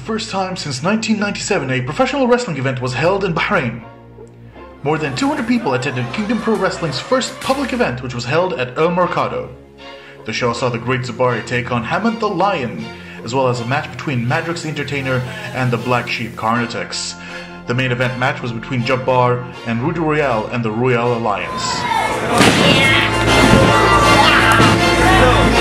first time since 1997, a professional wrestling event was held in Bahrain. More than 200 people attended Kingdom Pro Wrestling's first public event, which was held at Mercado. The show saw the Great Zabari take on Hammond the Lion, as well as a match between Madrix the Entertainer and the Black Sheep Carnitex. The main event match was between Jabbar and Rudy Royale and the Royale Alliance.